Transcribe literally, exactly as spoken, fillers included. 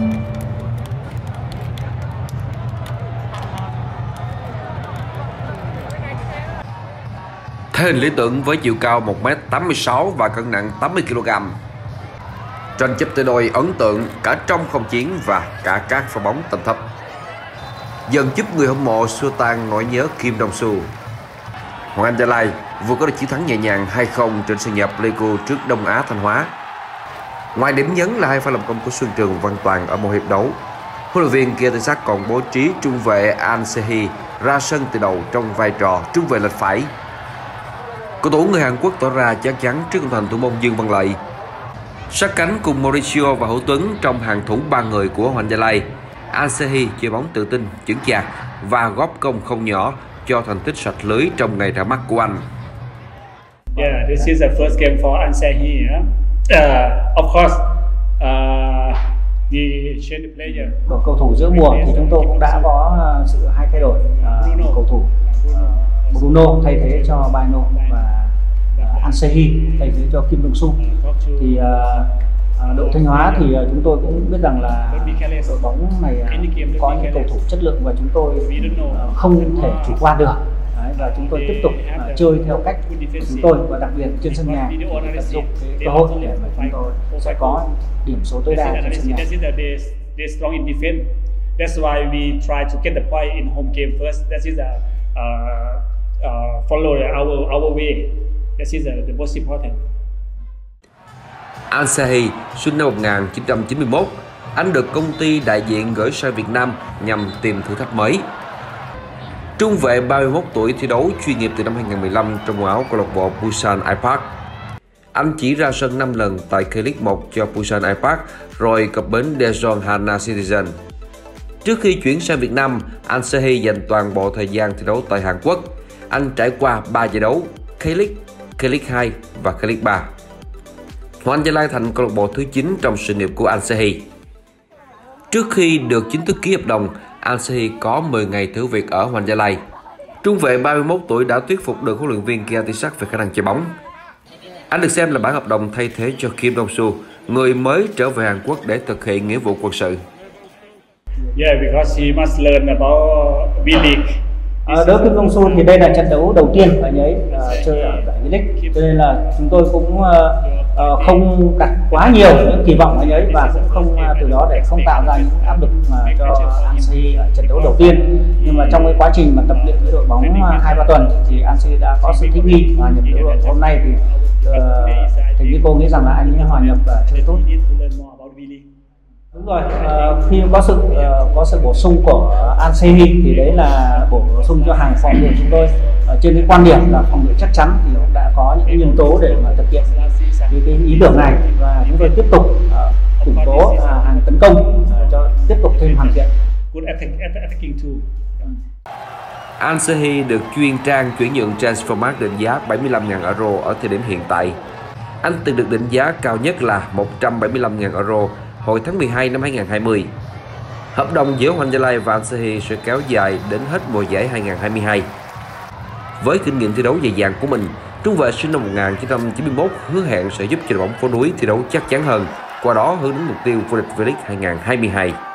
Thể hình lý tưởng với chiều cao một mét tám mươi sáu và cân nặng tám mươi ki lô gam. Tranh chấp tay đôi ấn tượng cả trong không chiến và cả các pha bóng tầm thấp, dần giúp người hâm mộ xua tan nỗi nhớ Kim Dong-soo. Hoàng Anh Gia Lai vừa có được chiến thắng nhẹ nhàng hai không trên sân nhà Pleiku trước Đông Á Thanh Hóa. Ngoài điểm nhấn là hai pha làm công của Xuân Trường Văn Toàn ở một hiệp đấu, huấn luyện viên Kiatissak còn bố trí trung vệ An Se-hee ra sân từ đầu trong vai trò trung vệ lệch phải. Cầu thủ người Hàn Quốc tỏ ra chắc chắn trước công thành thủ môn Dương Văn Lợi. Sát cánh cùng Mauricio và Hữu Tuấn trong hàng thủ ba người của Hoàng Anh Gia Lai, An Se-hee chơi bóng tự tin, chững chạc và góp công không nhỏ cho thành tích sạch lưới trong ngày ra mắt của anh. Yeah, this is the first game for An Se-hee. Yeah? Uh, of course, uh, we change the player. Của cầu thủ giữa mùa thì chúng tôi cũng đã có sự hai thay đổi. Uh, cầu thủ uh, Bruno thay thế cho Baino và uh, An Se-hee thay thế cho Kim Dong-soo. Thì uh, uh, đội Thanh Hóa thì uh, chúng tôi cũng biết rằng là đội bóng này uh, có những cầu thủ chất lượng và chúng tôi uh, không thể chủ quan được. Đấy, và chúng tôi tiếp tục uh, chơi theo cách của chúng tôi, và đặc biệt trên sân nhà tận dụng cái cơ hội để mà chúng tôi sẽ có điểm số tối đa trên sân nhà. That's why we try to get the point in home game first. That is a uh, uh, follow our our way. That is the, the most important. An Se-hee sinh năm một nghìn chín trăm chín mươi mốt, anh được công ty đại diện gửi sang Việt Nam nhằm tìm thử thách mới. Trung vệ ba mươi mốt tuổi thi đấu chuyên nghiệp từ năm hai nghìn không trăm mười lăm trong màu áo câu lạc bộ Busan I-Park. Anh chỉ ra sân năm lần tại K-League một cho Busan I-Park rồi cập bến Daejeon Hana Citizen. Trước khi chuyển sang Việt Nam, An Se-hee dành toàn bộ thời gian thi đấu tại Hàn Quốc. Anh trải qua ba giải đấu K-League, K-League hai và K-League ba. Hoàng Anh Gia Lai thành câu lạc bộ thứ chín trong sự nghiệp của An Se-hee. Trước khi được chính thức ký hợp đồng, An Se-hee có mười ngày thử việc ở Hoàng Anh Gia Lai. Trung vệ ba mươi mốt tuổi đã thuyết phục được huấn luyện viên Kiatissak về khả năng chơi bóng. Anh được xem là bản hợp đồng thay thế cho Kim Dong-soo, người mới trở về Hàn Quốc để thực hiện nghĩa vụ quân sự. Yeah, because he must learn about V-League. À, đối với Kim Dong-soo thì đây là trận đấu đầu tiên anh ấy uh, chơi ở giải V-League, cho nên là chúng tôi cũng uh, uh, không đặt quá nhiều những kỳ vọng anh ấy, và cũng không uh, từ đó để không tạo ra những áp lực uh, cho An Se-hee ở trận đấu đầu tiên. Nhưng mà trong cái quá trình mà tập luyện với đội bóng hai uh, ba tuần thì An Se-hee đã có sự thích nghi và nhập đội. Hôm nay thì uh, thì cô nghĩ rằng là anh ấy hòa nhập và chơi tốt. Đúng rồi, uh, khi có sự uh, có sự bổ sung của An Se-hee thì đấy là bổ sung cho hàng phòng ngự chúng tôi. Uh, trên cái quan điểm là phòng ngự chắc chắn thì cũng đã có những nhân tố để mà thực hiện cái, cái ý tưởng này, và chúng tôi tiếp tục uh, củng cố uh, hàng tấn công uh, cho tiếp tục thêm hoàn thiện. An Se-hee được chuyên trang chuyển nhượng Transfermarkt định giá bảy mươi lăm nghìn euro ở thời điểm hiện tại. Anh từng được định giá cao nhất là một trăm bảy mươi lăm nghìn euro hồi tháng mười hai năm hai nghìn không trăm hai mươi. Hợp đồng giữa Hoàng Anh Gia Lai và An Se-hee sẽ kéo dài đến hết mùa giải hai nghìn không trăm hai mươi hai. Với kinh nghiệm thi đấu dày dặn của mình, trung vệ sinh năm một nghìn chín trăm chín mươi mốt hứa hẹn sẽ giúp cho đội bóng phố núi thi đấu chắc chắn hơn, qua đó hướng đến mục tiêu vô địch V-League hai nghìn không trăm hai mươi hai.